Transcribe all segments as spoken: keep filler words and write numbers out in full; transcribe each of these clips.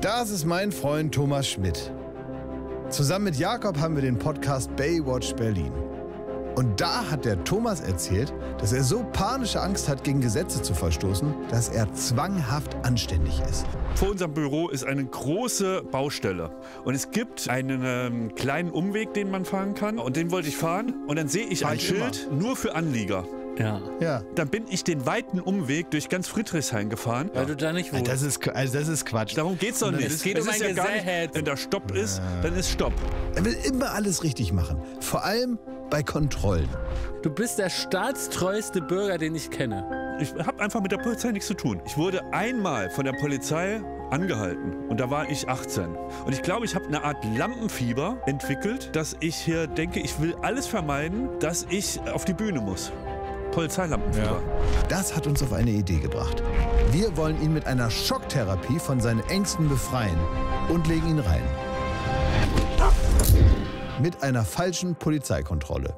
Das ist mein Freund Thomas Schmidt. Zusammen mit Jakob haben wir den Podcast Baywatch Berlin. Und da hat der Thomas erzählt, dass er so panische Angst hat, gegen Gesetze zu verstoßen, dass er zwanghaft anständig ist. Vor unserem Büro ist eine große Baustelle. Und es gibt einen ähm, kleinen Umweg, den man fahren kann. Und den wollte ich fahren. Und dann sehe ich Fahr ein ich Schild immer. nur für Anlieger. Ja. Ja. Dann bin ich den weiten Umweg durch ganz Friedrichshain gefahren. Weil du da nicht wohnst. Das ist, also das ist Quatsch. Darum geht's doch nicht. Es geht Es um ist ein ja gar nicht, Gesetz. wenn da Stopp ist, dann ist Stopp. Er will immer alles richtig machen. Vor allem bei Kontrollen. Du bist der staatstreueste Bürger, den ich kenne. Ich habe einfach mit der Polizei nichts zu tun. Ich wurde einmal von der Polizei angehalten und da war ich achtzehn. Und ich glaube, ich habe eine Art Lampenfieber entwickelt, dass ich hier denke, ich will alles vermeiden, dass ich auf die Bühne muss. Polizeilampenfieber. Das hat uns auf eine Idee gebracht. Wir wollen ihn mit einer Schocktherapie von seinen Ängsten befreien und legen ihn rein. Mit einer falschen Polizeikontrolle.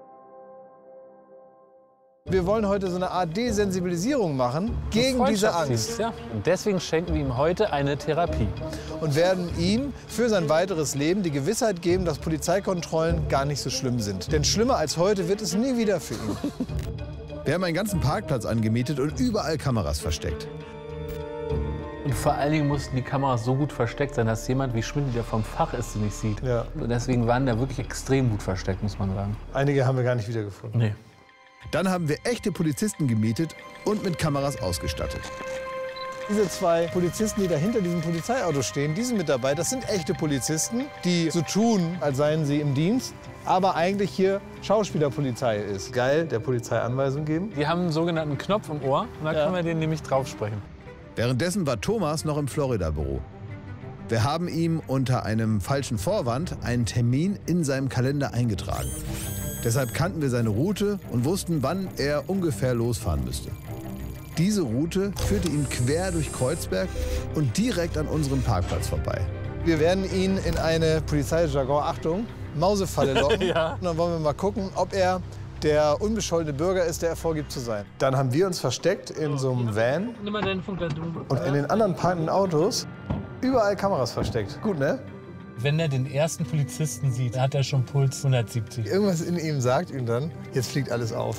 Wir wollen heute so eine Art Desensibilisierung machen gegen diese Angst. Ja. Und deswegen schenken wir ihm heute eine Therapie. Und werden ihm für sein weiteres Leben die Gewissheit geben, dass Polizeikontrollen gar nicht so schlimm sind. Denn schlimmer als heute wird es nie wieder für ihn. Wir haben einen ganzen Parkplatz angemietet und überall Kameras versteckt. Und vor allen Dingen mussten die Kameras so gut versteckt sein, dass jemand wie Schmidt, der vom Fach ist, sie nicht sieht. Ja. Und deswegen waren da wirklich extrem gut versteckt, muss man sagen. Einige haben wir gar nicht wiedergefunden. Nee. Dann haben wir echte Polizisten gemietet und mit Kameras ausgestattet. Diese zwei Polizisten, die da hinter diesem Polizeiauto stehen, die sind mit dabei. Das sind echte Polizisten, die so tun, als seien sie im Dienst, aber eigentlich hier Schauspielerpolizei ist. Geil, der Polizei Anweisung geben. Die haben einen sogenannten Knopf im Ohr und da Ja. können wir den nämlich drauf sprechen. Währenddessen war Thomas noch im Florida-Büro. Wir haben ihm unter einem falschen Vorwand einen Termin in seinem Kalender eingetragen. Deshalb kannten wir seine Route und wussten, wann er ungefähr losfahren müsste. Diese Route führte ihn quer durch Kreuzberg und direkt an unserem Parkplatz vorbei. Wir werden ihn in eine Polizeijargon, Achtung, Mausefalle locken. Ja. Und dann wollen wir mal gucken, ob er der unbescholtene Bürger ist, der er vorgibt zu sein. Dann haben wir uns versteckt in so einem Van Nimm mal deinen Funk, du. und in den anderen parkenden Autos überall Kameras versteckt. Gut, ne? Wenn er den ersten Polizisten sieht, hat er schon Puls hundertsiebzig. Irgendwas in ihm sagt ihm dann, jetzt fliegt alles auf.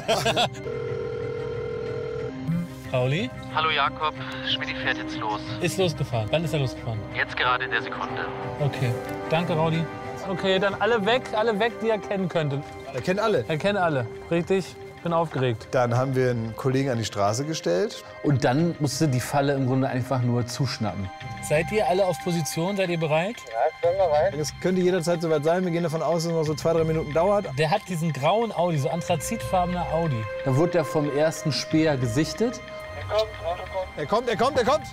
Pauli Hallo Jakob, Schmidti fährt jetzt los. ist losgefahren. Wann ist er losgefahren? Jetzt gerade in der Sekunde. Okay. Danke, Raudi. Okay, dann alle weg, alle weg, die er kennen könnte. Er kennt alle. Er kennt alle. Richtig? Bin aufgeregt. Dann haben wir einen Kollegen an die Straße gestellt. Und dann musste die Falle im Grunde einfach nur zuschnappen. Seid ihr alle auf Position? Seid ihr bereit? Es könnte jederzeit soweit sein. Wir gehen davon aus, dass es noch so zwei, drei Minuten dauert. Der hat diesen grauen Audi, so anthrazitfarbener Audi. Da wurde er vom ersten Späher gesichtet. Er kommt, er kommt, er kommt!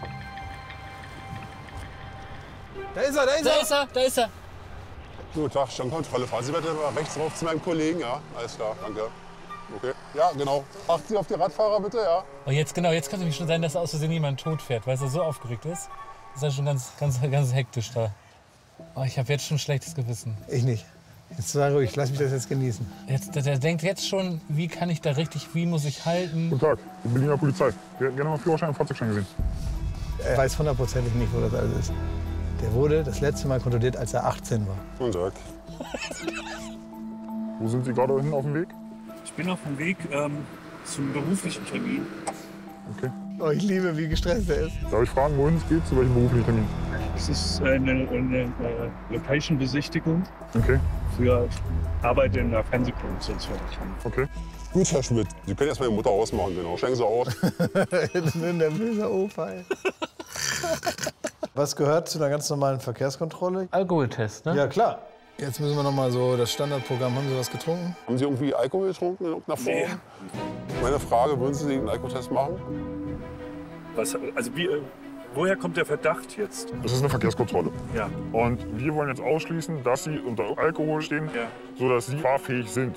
Da ist er, da ist Da er! ist er, da ist er. Guten Tag, Standkontrolle. Fahren Sie bitte mal rechts rauf zu meinem Kollegen, ja? Alles klar, danke. Okay, ja, genau. Achten Sie auf die Radfahrer bitte, ja? Oh, jetzt genau, jetzt kann es nämlich schon sein, dass aus Versehen jemand tot fährt, weil er so aufgeregt ist. Ist er schon ganz, ganz, ganz hektisch da. Oh, ich habe jetzt schon ein schlechtes Gewissen. Ich nicht. Jetzt sei ruhig, lass mich das jetzt genießen. Jetzt, der, der denkt jetzt schon, wie kann ich da richtig, wie muss ich halten? Guten Tag, die Berliner Polizei. Wir hätten gerne mal Führerschein und Fahrzeugschein gesehen. Er weiß hundertprozentig nicht, wo das alles ist. Der wurde das letzte Mal kontrolliert, als er achtzehn war. Guten Tag. Wo sind Sie gerade hin auf dem Weg? Ich bin auf dem Weg ähm, zum beruflichen Termin. Okay. Oh, ich liebe, wie gestresst er ist. Darf ich fragen, wohin es geht, zu welchem beruflichen Termin? Es ist eine, eine, eine Location-Besichtigung Okay, für Arbeit in der Fernsehproduktion. okay. Gut, Herr Schmidt. Sie können jetzt meine Mutter ausmachen, genau. Steigen Sie aus. Ein nervöser Opa, ey. Was gehört zu einer ganz normalen Verkehrskontrolle? Alkoholtest, ne? Ja, klar. Jetzt müssen wir noch mal so das Standardprogramm. Haben Sie was getrunken? Haben Sie irgendwie Alkohol getrunken in irgendeiner Form? Nee. Meine Frage, würden Sie einen Alkotest machen? Was, also wie, äh, woher kommt der Verdacht jetzt? Das ist eine Verkehrskontrolle. Ja. Und wir wollen jetzt ausschließen, dass Sie unter Alkohol stehen, Ja. sodass Sie fahrfähig sind.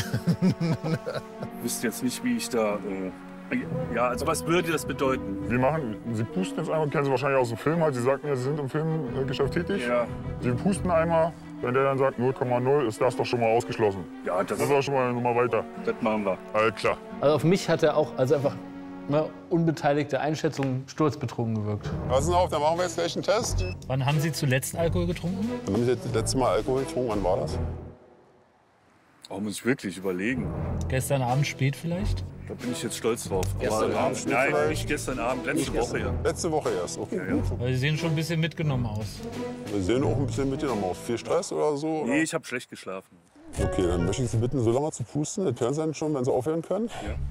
Ich wüsste jetzt nicht, wie ich da... Äh, ja, also was würde das bedeuten? Wir machen, Sie pusten jetzt einmal, kennen Sie wahrscheinlich aus dem Film, halt. Sie sagten ja, Sie sind im Filmgeschäft tätig. Ja. Sie pusten einmal, wenn der dann sagt null Komma null, ist das doch schon mal ausgeschlossen. Ja, das, Das ist doch schon mal eine Nummer weiter. das machen wir. Alles klar. Also auf mich hat er auch also einfach eine unbeteiligte Einschätzung sturzbetrunken gewirkt. Passen auf, dann machen wir jetzt gleich einen Test. Wann haben Sie zuletzt Alkohol getrunken? Dann haben Sie das letzte Mal Alkohol getrunken. Wann war das? Oh, muss ich wirklich überlegen. Gestern Abend spät vielleicht? Da bin ich jetzt stolz drauf. Gestern Aber, Abend äh, spät Nein, vielleicht? nicht gestern Abend, letzte Woche ja. Letzte Woche erst, okay. Ja, ja. Weil Sie sehen schon ein bisschen mitgenommen aus. Wir sehen auch ein bisschen mitgenommen aus. Viel Stress oder so? Oder? Nee, ich habe schlecht geschlafen. Okay, dann möchte ich Sie bitten, so lange zu pusten. Das hören Sie dann schon, wenn Sie aufhören können.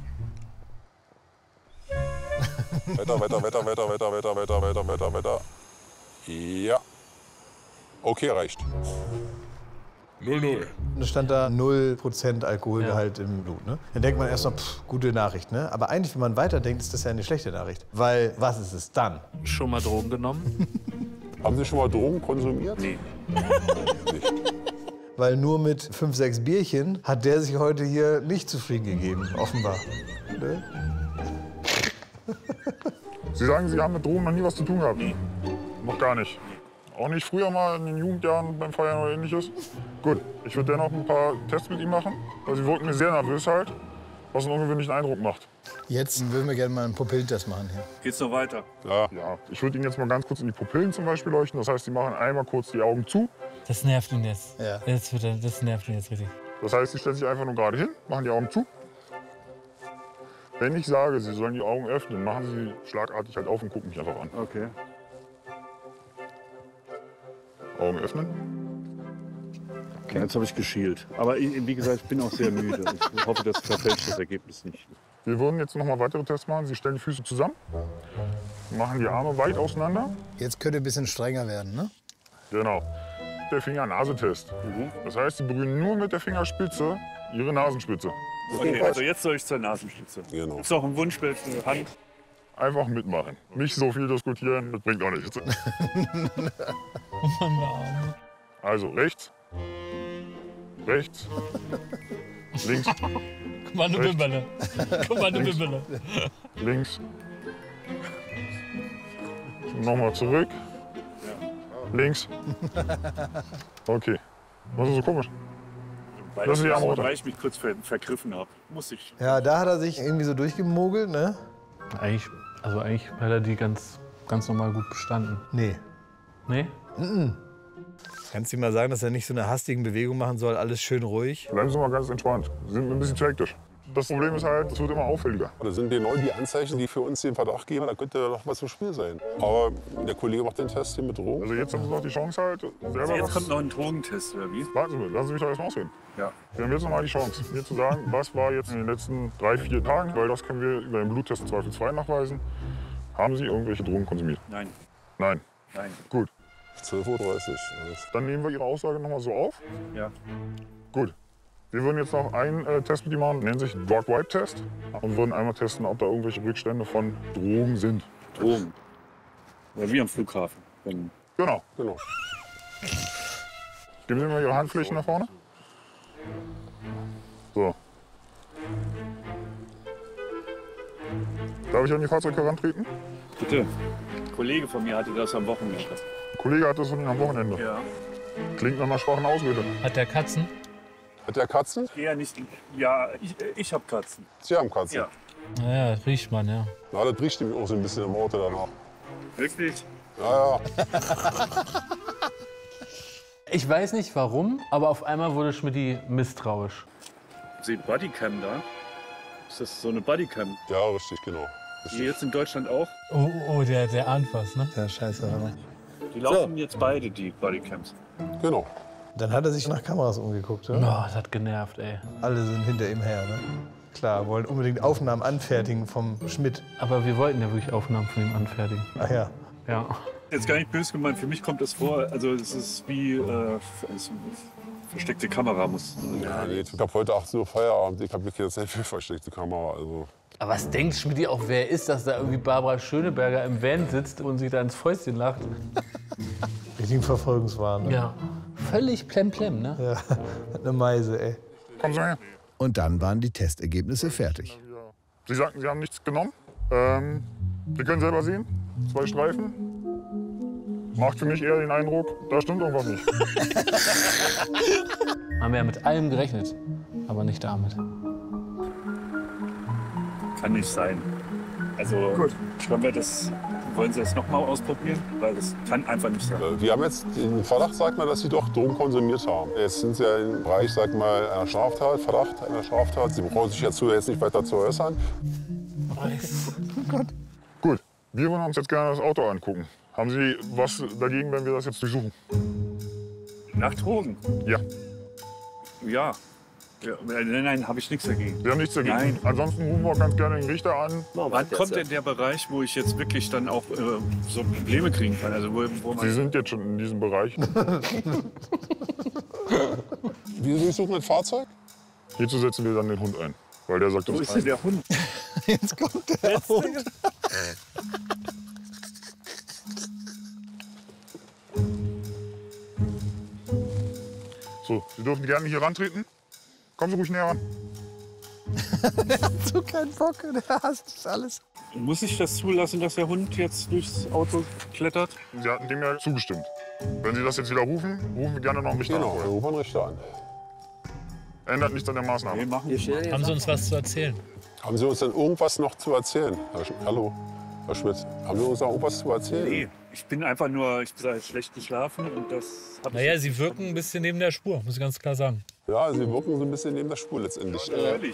Ja. Weiter, weiter, weiter, weiter, weiter, weiter, weiter, weiter, weiter, weiter. Ja. Okay, reicht. null null. Da stand da null Prozent Alkoholgehalt ja. im Blut. Ne? Dann denkt man erst mal, pff, gute Nachricht. Ne? Aber eigentlich, wenn man weiterdenkt, ist das ja eine schlechte Nachricht. Weil, was ist es dann? Schon mal Drogen genommen? Haben Sie schon mal Drogen konsumiert? Nee. Nicht. Weil nur mit fünf, sechs Bierchen hat der sich heute hier nicht zufrieden gegeben, offenbar. Ne? Sie sagen, Sie haben mit Drogen noch nie was zu tun gehabt? Nee. Noch gar nicht? Auch nicht früher mal in den Jugendjahren beim Feiern oder ähnliches? Gut, ich würde dennoch ein paar Tests mit ihm machen, weil Sie wirken mir sehr nervös halt, was einen ungewöhnlichen Eindruck macht. Jetzt würden wir gerne mal einen Pupillentest machen hier. Geht's noch weiter? Ja. Ja, ich würde Ihnen jetzt mal ganz kurz in die Pupillen zum Beispiel leuchten. Das heißt, Sie machen einmal kurz die Augen zu. Das nervt ihn jetzt. Ja. Jetzt wird er, das nervt ihn jetzt richtig. Das heißt, Sie stellen sich einfach nur gerade hin, machen die Augen zu. Wenn ich sage, Sie sollen die Augen öffnen, machen Sie sie schlagartig halt auf und gucken mich einfach an. Okay. Augen öffnen. Okay. Jetzt habe ich geschielt. Aber ich, wie gesagt, ich bin auch sehr müde. Ich hoffe, das verfälscht das Ergebnis nicht. Wir würden jetzt noch mal weitere Tests machen. Sie stellen die Füße zusammen, machen die Arme weit auseinander. Jetzt könnte ein bisschen strenger werden, ne? Genau. Der Finger-Nase-Test. Mhm. Das heißt, Sie berühren nur mit der Fingerspitze Ihre Nasenspitze. Okay, also jetzt soll ich zur Nasenspitze. Genau. Gibt's noch ein Wunschbild für die Hand? Einfach mitmachen. Nicht so viel diskutieren, das bringt auch nichts. Oh Mann, der Arme. Also rechts, rechts, links, Guck mal, eine Rechts. Bimbele. Guck mal, eine Links. Bimbele. links. Nochmal zurück. Links. Okay. Was ist so komisch? Weil, Das ist die Arme runter. weil ich mich kurz ver vergriffen habe. Muss ich. Ja, da hat er sich irgendwie so durchgemogelt, ne? Eigentlich, also eigentlich hat er die ganz, ganz normal gut bestanden. Nee. Nee? Kannst du ihm mal sagen, dass er nicht so eine hastigen Bewegung machen soll, alles schön ruhig? Bleiben Sie mal ganz entspannt. Sie sind ein bisschen zu hektisch. Das Problem ist halt, es wird immer auffälliger. Das sind genau die Anzeichen, die für uns den Verdacht geben, da könnte noch was im Spiel sein. Aber der Kollege macht den Test hier mit Drogen. Also jetzt haben Sie noch die Chance halt, selber Also jetzt was... kommt noch ein Drogentest, oder wie? Warten Sie mal, lassen Sie mich doch erst mal ausreden. Ja. Wir haben jetzt noch mal die Chance, mir zu sagen, was war jetzt in den letzten drei, vier Tagen, weil das können wir über den Bluttest zweifelsfrei nachweisen. Haben Sie irgendwelche Drogen konsumiert? Nein. Nein. Nein. Gut. zwölf Uhr dreißig. Dann nehmen wir Ihre Aussage noch mal so auf. Ja. Gut. Wir würden jetzt noch einen äh, Test mit ihm machen, nennt sich Drug-Wipe-Test. Und würden einmal testen, ob da irgendwelche Rückstände von Drogen sind. Drogen. Oder wie am Flughafen. Wenn Genau. Genau. Geben Sie mir Ihre Handflächen nach vorne. So. Darf ich an die Fahrzeuge herantreten? Bitte. Ein Kollege von mir hatte das am Wochenende. Ein Kollege hat das von Ihnen am Wochenende. Ja. Klingt nach einer schwachen Ausrede. Hat der Katzen? Hat der Katzen? Eher nicht. Ja, ich, ich habe Katzen. Sie haben Katzen. Ja. Ja, riecht man, ja. Na, das riecht nämlich auch so ein bisschen im Auto danach. Wirklich? Ja, ja. Ich weiß nicht warum, aber auf einmal wurde Schmidti misstrauisch. Sie Bodycam da? Ist das so eine Bodycam? Ja, richtig, genau. Die jetzt in Deutschland auch? Oh, oh, der, der ahnt was, ne? Ja, scheiße. Hammer. Die laufen jetzt beide, die Bodycams. Genau. Dann hat er sich nach Kameras umgeguckt, Oh, oder? das hat genervt, ey. Alle sind hinter ihm her, ne? Klar, wollen unbedingt Aufnahmen anfertigen vom Schmidt. Aber wir wollten ja wirklich Aufnahmen von ihm anfertigen. Ach ja. Ja. Jetzt gar nicht böse gemeint, für mich kommt das vor, also es ist wie äh, es- versteckte Kamera muss. Ja, nee, ich habe heute achtzehn Uhr Feierabend. Ich habe wirklich jetzt nicht viel versteckte Kamera. Also. Aber was denkt Schmidti auch, wer ist, dass da irgendwie Barbara Schöneberger im Van sitzt und sich da ins Fäustchen lacht? Richtigen Verfolgungswahn, ne? Ja. Völlig plemplem, ne? Ja. Hat eine Meise, ey. Kommen Sie her. Und dann waren die Testergebnisse fertig. Sie sagten, Sie haben nichts genommen. Ähm, Sie können selber sehen. Zwei Streifen. Macht für mich eher den Eindruck, da stimmt irgendwas nicht. Haben wir ja mit allem gerechnet, aber nicht damit. Kann nicht sein. Also können wir das, wollen Sie das nochmal ausprobieren? Weil das kann einfach nicht sein. Wir haben jetzt den Verdacht, sagt man, dass Sie doch Drogen konsumiert haben. Jetzt sind Sie ja im Bereich, sag mal, einer Straftat, Verdacht einer Straftat. Sie brauchen sich dazu jetzt nicht weiter zu äußern. Oh Gott. Gut, wir wollen uns jetzt gerne das Auto angucken. Haben Sie was dagegen, wenn wir das jetzt durchsuchen? Nach Drogen? Ja. Ja. Ja, nein, nein, habe ich nichts dagegen. Sie haben nichts dagegen? Nein. Ansonsten rufen wir ganz gerne den Richter an. Wann kommt denn der Bereich, wo ich jetzt wirklich dann auch äh, so Probleme kriegen kann? Also wo, wo man Sie sind jetzt schon in diesem Bereich. Wir durchsuchen ein Fahrzeug? Hierzu setzen wir dann den Hund ein, weil der sagt Wo uns ist denn der Hund? Jetzt kommt der Hund. So, Sie dürfen gerne hier rantreten. Kommen Sie ruhig näher ran. Der hat so keinen Bock, der hasst das alles. Muss ich das zulassen, dass der Hund jetzt durchs Auto klettert? Sie hatten dem ja zugestimmt. Wenn Sie das jetzt wieder rufen, rufen wir gerne noch einen Richter Genau, wir an. rufen einen Richter an. Ändert nichts an der Maßnahme. Nee, machen wir. Haben Sie uns was zu erzählen? Haben Sie uns denn irgendwas noch zu erzählen? Herr Sch Hallo, Herr Schmidt. Haben Sie uns noch irgendwas zu erzählen? Nee, ich bin einfach nur, ich bin schlecht geschlafen und das habe ich. Naja, Sie wirken ein bisschen neben der Spur, muss ich ganz klar sagen. Ja, Sie wirken so ein bisschen neben der Spur letztendlich. Äh, Ehrlich.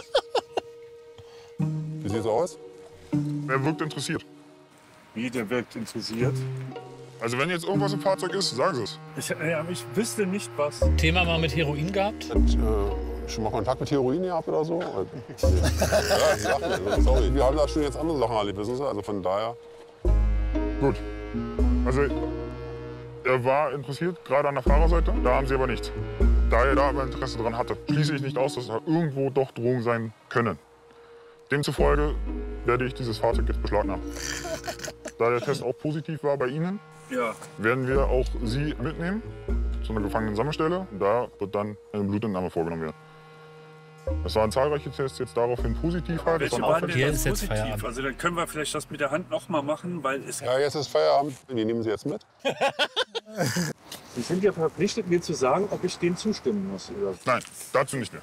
wie sieht's aus? Wer wirkt interessiert? Wie, der wirkt interessiert? Also wenn jetzt irgendwas im Fahrzeug ist, sagen Sie es. Ich, ja, ich wüsste nicht, was. Thema mal mit Heroin gehabt? Hat, äh, schon mal Kontakt mit Heroin gehabt oder so? ja, Sie sagten, also, sorry. Wir haben da schon jetzt andere Sachen erlebt, wissen Sie? Also von daher. Gut. Also er war interessiert, gerade an der Fahrerseite. Da haben Sie aber nichts. Da er da aber Interesse daran hatte, schließe ich nicht aus, dass da irgendwo doch Drogen sein können. Demzufolge werde ich dieses Fahrzeug jetzt beschlagnahmen. Da der Test auch positiv war bei Ihnen, Ja. werden wir auch Sie mitnehmen zu einer Gefangenensammelstelle. Da wird dann eine Blutentnahme vorgenommen werden. Es waren zahlreiche Tests jetzt daraufhin positiv. Halt. Das Welche waren waren denn Hier dann ist jetzt positiv? Feierabend. Also dann können wir vielleicht das mit der Hand noch mal machen, weil es. Ja, jetzt ist Feierabend. Wir nehmen Sie jetzt mit. Sie sind ja verpflichtet, mir zu sagen, ob ich dem zustimmen muss. Oder? Nein, dazu nicht mehr.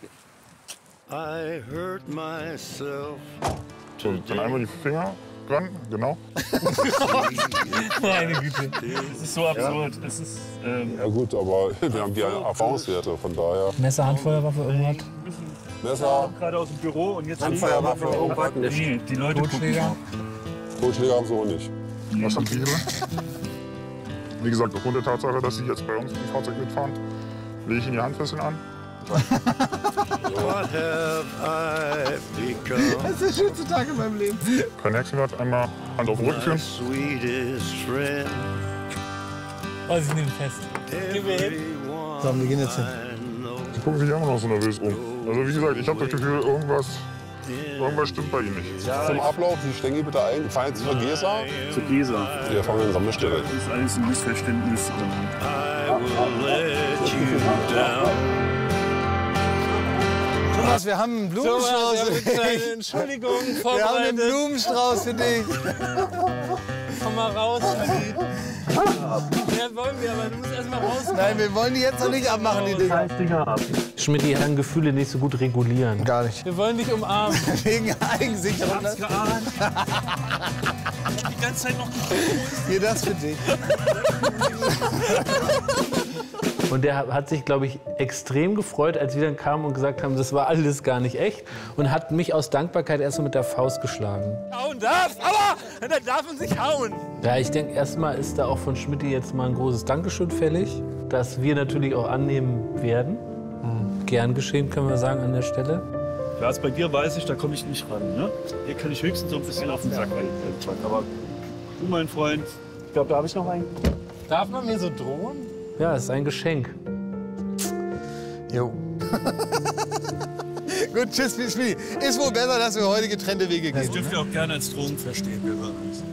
I hurt myself. So, dann einmal die Finger ran, genau. Meine Güte. Es ist so absurd. Es ist. Ähm, Ja gut, aber wir haben die Erfahrungswerte, von daher. Messer, Handfeuerwaffe, irgendwas? Messer, gerade aus dem Büro und jetzt. Handfeuerwaffe, irgendwas. Nee, die Leute Totschläger? Totschläger haben sie auch nicht. Was haben Sie hier? Wie gesagt, aufgrund der Tatsache, dass Sie jetzt bei uns im Fahrzeug mitfahren, lege ich Ihnen die Handfesseln an. What have I become? Das ist der schönste Tag in meinem Leben. Kein Hexenwerk, einmal Hand auf den Rücken führen. Sweetest friend. Oh, Sie nehmen fest. Gehen wir hin? So, wir gehen jetzt hin. Sie gucken sich immer noch so nervös um. Also wie gesagt, ich habe das Gefühl, irgendwas, irgendwas stimmt bei Ihnen nicht. Zum Ablauf, Sie steigen hier bitte ein. Wir fahren jetzt zur Gesa. Zu Gesa. Wir fahren in der Sammelstelle. Das ist alles ein Missverständnis. I will let you down. Thomas, wir haben einen Blumenstrauß für dich. Entschuldigung, Wir haben einen vorbereitet. Blumenstrauß für dich. Komm mal raus, Adi. Ja, wollen wir, aber du musst erst mal raus. Nein, wir wollen die jetzt noch nicht abmachen, die Dinger. Schmidt kann Gefühle nicht so gut regulieren. Gar nicht. Wir wollen dich umarmen. Wegen Eigensicherung. Hab's geahnt. Die ganze Zeit noch. Hier, das für dich. Und der hat sich, glaube ich, extrem gefreut, als wir dann kamen und gesagt haben, das war alles gar nicht echt. Und hat mich aus Dankbarkeit erst so mit der Faust geschlagen. Hauen darf, aber dann darf man sich hauen. Ja, ich denke, erstmal ist da auch von Schmidt jetzt mal ein großes Dankeschön fällig, das wir natürlich auch annehmen werden. Mhm. Gern geschehen, können wir sagen, an der Stelle. Lars, bei dir weiß ich, da komme ich nicht ran. Ne? Hier kann ich höchstens so ein bisschen auf den Sack rein. Aber du, mein Freund, ich glaube, da habe ich noch einen. Darf man mir so drohen? Ja, es ist ein Geschenk. Jo. Gut, tschüss, Schmiedi. Ist wohl besser, dass wir heute getrennte Wege Das gehen. dürft ihr auch gerne als Drogen verstehen. Wir hören uns.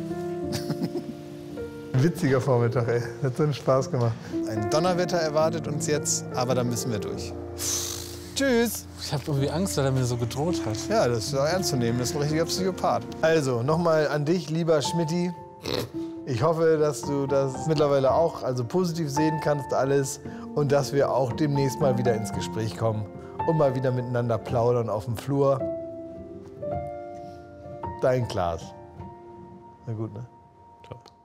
Witziger Vormittag, ey. Hat so einen Spaß gemacht. Ein Donnerwetter erwartet uns jetzt, aber da müssen wir durch. Tschüss. Ich habe irgendwie Angst, weil er mir so gedroht hat. Ja, das ist auch ernst zu nehmen. Das ist ein richtiger Psychopath. Also, nochmal an dich, lieber Schmidti. Ich hoffe, dass du das mittlerweile auch also positiv sehen kannst alles und dass wir auch demnächst mal wieder ins Gespräch kommen und mal wieder miteinander plaudern auf dem Flur. dein Glas. Na gut, ne? Top.